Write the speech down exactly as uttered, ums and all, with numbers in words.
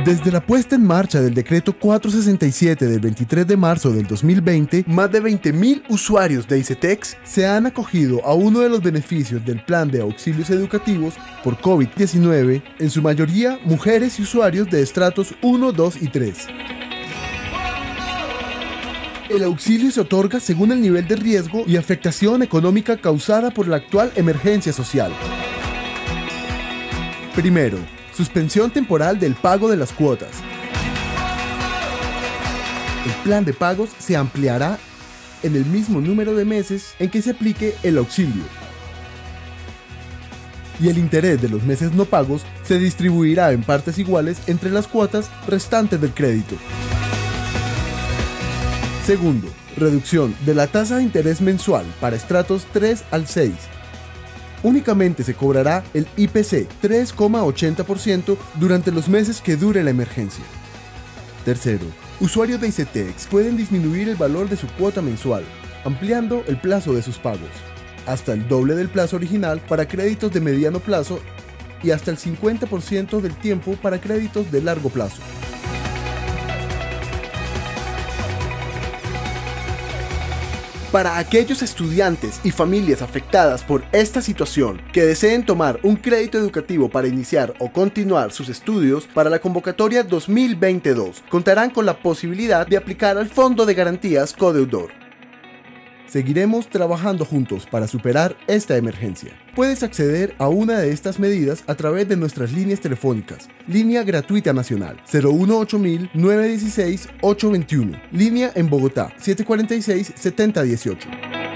Desde la puesta en marcha del decreto cuatrocientos sesenta y siete del veintitrés de marzo del dos mil veinte, más de veinte mil usuarios de ICETEX se han acogido a uno de los beneficios del plan de auxilios educativos por COVID diecinueve, en su mayoría mujeres y usuarios de estratos uno, dos y tres. El auxilio se otorga según el nivel de riesgo y afectación económica causada por la actual emergencia social. Primero, suspensión temporal del pago de las cuotas. El plan de pagos se ampliará en el mismo número de meses en que se aplique el auxilio. Y el interés de los meses no pagos se distribuirá en partes iguales entre las cuotas restantes del crédito. Segundo, reducción de la tasa de interés mensual para estratos tres al seis. Únicamente se cobrará el I P C tres coma ochenta por ciento durante los meses que dure la emergencia. Tercero, usuarios de ICETEX pueden disminuir el valor de su cuota mensual, ampliando el plazo de sus pagos, hasta el doble del plazo original para créditos de mediano plazo y hasta el cincuenta por ciento del tiempo para créditos de largo plazo. Para aquellos estudiantes y familias afectadas por esta situación que deseen tomar un crédito educativo para iniciar o continuar sus estudios para la convocatoria dos mil veintidós, contarán con la posibilidad de aplicar al Fondo de Garantías Codeudor. Seguiremos trabajando juntos para superar esta emergencia. Puedes acceder a una de estas medidas a través de nuestras líneas telefónicas. Línea gratuita nacional cero uno ocho mil, nueve uno seis, ocho dos uno. Línea en Bogotá siete cuatro seis, siete cero uno ocho.